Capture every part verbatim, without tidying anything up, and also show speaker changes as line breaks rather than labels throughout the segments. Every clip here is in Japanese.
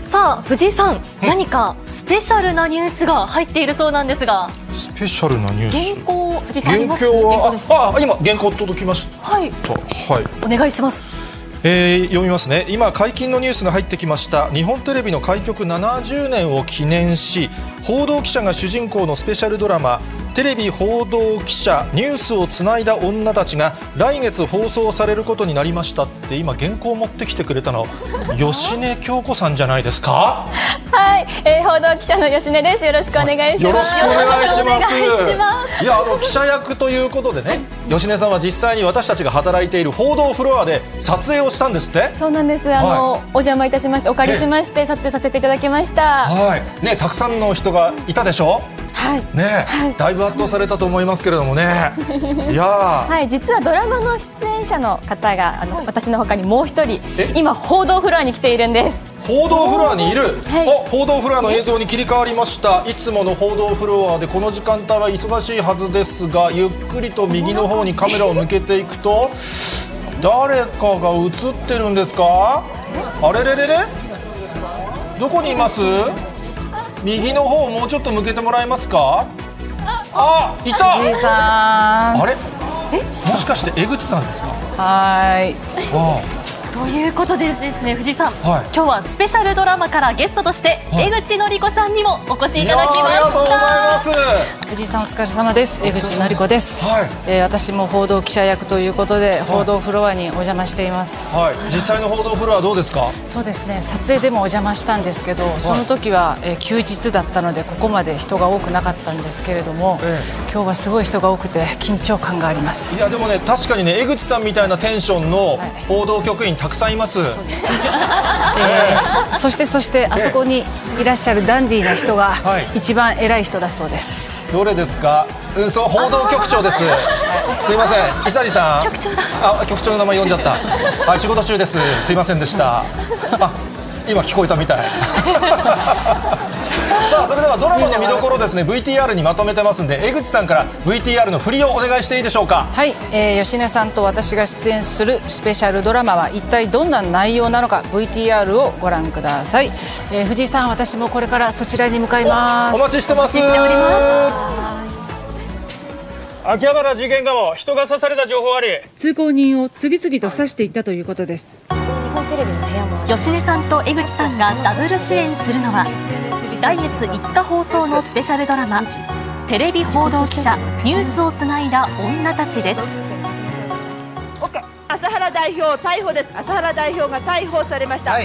さあ藤井さん、何かスペシャルなニュースが入っているそうなんですが。
スペシャルなニュース。
原稿藤井さんあります？
原稿はああ今原稿届きました。
はい。
はい。
お願いします。
えー、読みますね。今解禁のニュースが入ってきました。日本テレビの開局ななじゅうねんを記念し、報道記者が主人公のスペシャルドラマテレビ報道記者ニュースをつないだ女たちが来月放送されることになりましたって、今原稿を持ってきてくれたの吉根京子さんじゃないですか？
はい、えー、報道記者の吉根です。よろしくお願いします。
よろしくお願いします。
お願いします。
いや、あの記者役ということでね、吉根さんは実際に私たちが働いている報道フロアで撮影をしたんですって。
そうなんです。あの、はい、お邪魔いたしまして、お借りしまして撮影させていただきました。
はいね、たくさんの人がいたでしょ。
はい
ね、はい、だいぶ圧倒されたと思いますけれどもね。いや
はい、実はドラマの出演者の方があの、はい、私の他にもう一人今報道フロアに来ているんです。
報道フロアにいる、
はい、
お報道フロアの映像に切り替わりました。いつもの報道フロアでこの時間帯は忙しいはずですが、ゆっくりと右の方にカメラを向けていくと誰かが映ってるんですか？あれれれれ、どこにいます？右の方もうちょっと向けてもらえますか？あ、いた。
藤井さん。
あれ？もしかして江口さんですか？
はい。
あ
あ。ということでですね、藤井さん、
はい、
今日はスペシャルドラマからゲストとして、はい、江口のり子さんにもお越しいただきました。
ありがとうございます。
藤井さんお疲れ様です。江口のり子です。はい、えー、私も報道記者役ということで、はい、報道フロアにお邪魔しています。
はい、実際の報道フロアどうですか？
そうですね、撮影でもお邪魔したんですけど、はい、その時は、えー、休日だったのでここまで人が多くなかったんですけれども、ええ、今日はすごい人が多くて緊張感があります。
いやでもね、確かにね、江口さんみたいなテンションの報道局員たくさんいます。はい、
えー、そしてそしてあそこにいらっしゃるダンディーな人が一番偉い人だそうです。
どれですか？うん、そう、報道局長です。すいません、伊佐里さん。
局長だ。
あ、局長の名前読んじゃった。はい、仕事中です。すいませんでした。あ、今聞こえたみたい。さあ、それではドラマの見どころですね、 ブイティーアール にまとめてますんで、江口さんから ブイティーアール の振りをお願いしていいでしょうか？
はい、えー、吉根さんと私が出演するスペシャルドラマは一体どんな内容なのか ブイティーアール をご覧ください。えー、藤井さん、私もこれからそちらに向かいます。
お待ちしてます。
お待ちしております。
秋葉原事件かも、人が刺された情報あり。
通行人を次々と刺していったということです。
日本テレビの部屋も
吉根さんと江口さんがダブル主演するのは、来月いつか放送のスペシャルドラマテレビ報道記者ニュースをつないだ女たちです。
麻原代表逮捕です。麻原代表が逮捕されました。はい、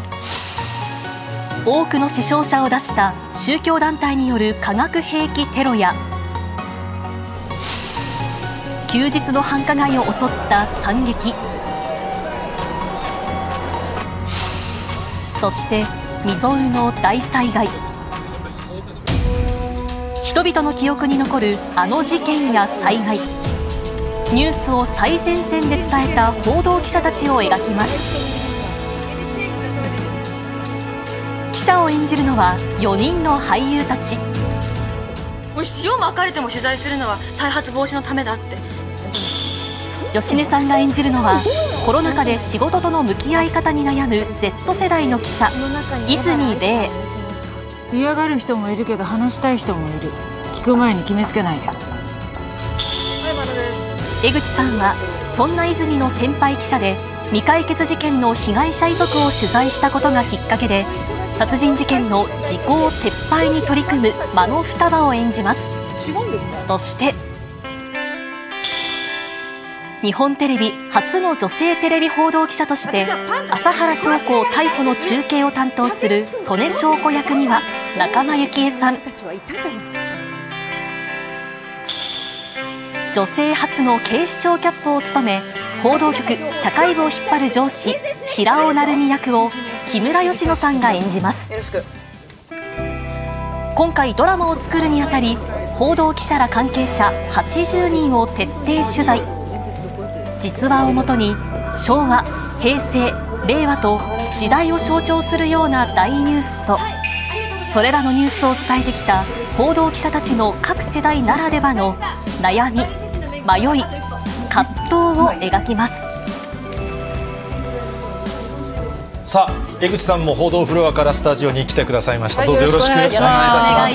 多くの死傷者を出した宗教団体による化学兵器テロや、休日の繁華街を襲った惨劇、そして未曾有の大災害。人々の記憶に残るあの事件や災害、ニュースを最前線で伝えた報道記者たちを描きます。記者を演じるのはよにんの俳優たち。
おい、塩まかれても取材するのは再発防止のためだって。
吉根さんが演じるのはコロナ禍で仕事との向き合い方に悩む Z 世代の記者、泉玲。
嫌がる人もいるけど話したい人もいる。聞く前に決めつけないで。
江口さんはそんな泉の先輩記者で、未解決事件の被害者遺族を取材したことがきっかけで殺人事件の時効撤廃に取り組む間の双葉を演じます。そして日本テレビ初の女性テレビ報道記者として麻原彰子逮捕の中継を担当する曽根彰子役には仲間由紀恵さん、女性初の警視庁キャップを務め、報道局社会部を引っ張る上司平尾成美役を木村佳乃さんが演じます。今回ドラマを作るにあたり、報道記者ら関係者はちじゅうにんを徹底取材。実話をもとに昭和、平成、令和と時代を象徴するような大ニュースと、それらのニュースを伝えてきた報道記者たちの各世代ならではの悩み、迷い、葛藤を描きます。
さあ、 江口さんも報道フロアからスタジオに来てくださいました。
はい、
どうぞよろしくお願いします。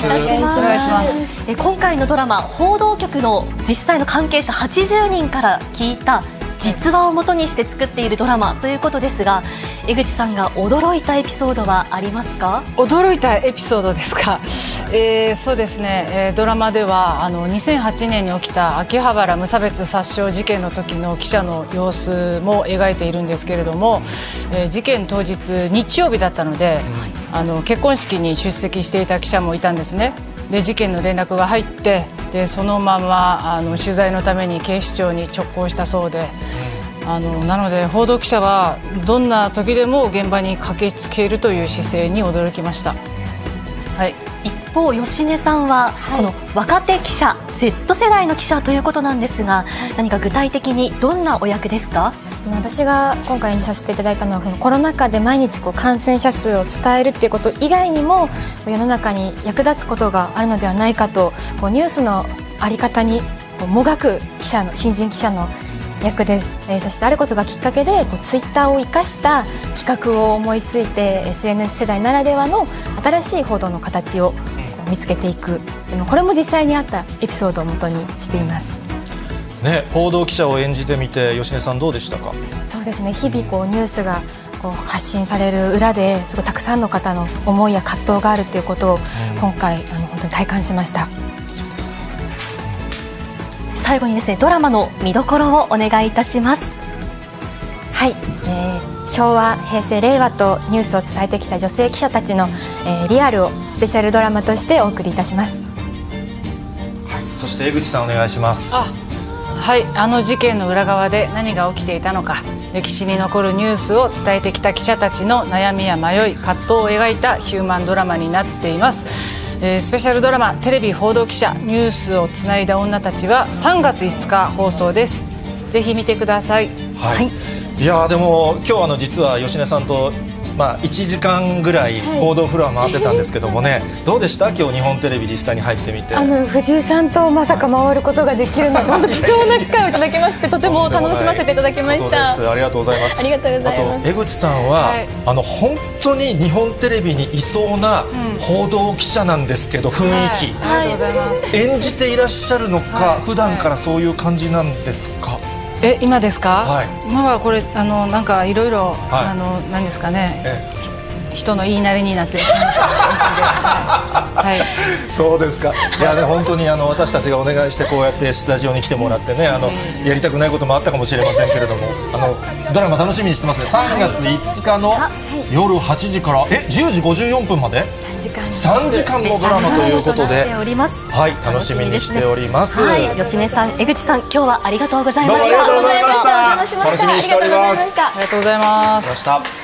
お願いします。
え今回のドラマ、報道局の実際の関係者はちじゅうにんから聞いた実話をもとにして作っているドラマということですが、江口さんが驚いたエピソードはありますか？
驚いたエピソードですか。えー、そうですね、えー、ドラマではあのにせんはちねんに起きた秋葉原無差別殺傷事件の時の記者の様子も描いているんですけれども、えー、事件当日日曜日だったので、あの結婚式に出席していた記者もいたんですね。で事件の連絡が入って、でそのままあの取材のために警視庁に直行したそうで、あのなので報道記者はどんな時でも現場に駆けつけるという姿勢に驚きました。はい、
一方、芳根さんは、はい、この若手記者 Z 世代の記者ということなんですが、はい、何か具体的にどんなお役ですか？
私が今回演じさせていただいたのは、そのコロナ禍で毎日こう感染者数を伝えるっていうこと以外にも世の中に役立つことがあるのではないかと、こうニュースの在り方にこうもがく記者の新人記者の役です。えー、そしてあることがきっかけでこうツイッターを生かした企画を思いついて エスエヌエス 世代ならではの新しい報道の形を見つけていく。でもこれも実際にあったエピソードをもとにしています。
ね、報道記者を演じてみて芳根さんどうでしたか？
そうですね、日々こうニュースがこう発信される裏ですごいたくさんの方の思いや葛藤があるということを今回あの本当に体感しました。
そうですか。
最後にですね、ドラマの見どころをお願いいたします。
はい、えー、昭和、平成、令和とニュースを伝えてきた女性記者たちの、えー、リアルをスペシャルドラマとしてお送りいたします。
はい、そして江口さんお願いします。
あはい、あの事件の裏側で何が起きていたのか、歴史に残るニュースを伝えてきた記者たちの悩みや迷い、葛藤を描いたヒューマンドラマになっています。えー、スペシャルドラマテレビ報道記者ニュースをつないだ女たちはさんがついつか放送です。ぜひ見てください。
はい、はい、いやでも今日あの実は芳根さんとまあ、いちじかんぐらい報道フロア回ってたんですけどもね、はい、どうでした今日日本テレビ実際に入ってみて。
あの藤井さんとまさか回ることができるので本当貴重な機会をいただきましてとても楽しませていただきました。
ありがとうございます。
ありがとうございます。
あと江口さんは、はい、あの本当に日本テレビにいそうな報道記者なんですけど、うん、雰囲気、
はい、ありがとうございます。
演じていらっしゃるのか、はい、普段からそういう感じなんですか？
え今ですか？
はい、
今はこれあのなんかいろいろあの何ですかね、ええ人の言いなりになってる感じで、はい、
そうですか。いやね本当にあの私たちがお願いしてこうやってスタジオに来てもらってね、あのやりたくないこともあったかもしれませんけれども、あのドラマ楽しみにしてますね。さんがついつかの夜はちじからえじゅうじごじゅうよんぷんまでさんじかんのドラマということで、はい、楽しみにしております。
はい、芳根さん、江口さん、今日はありがとうございました。
どうもありがとうございました。楽しみにしております。
ありがとうございます。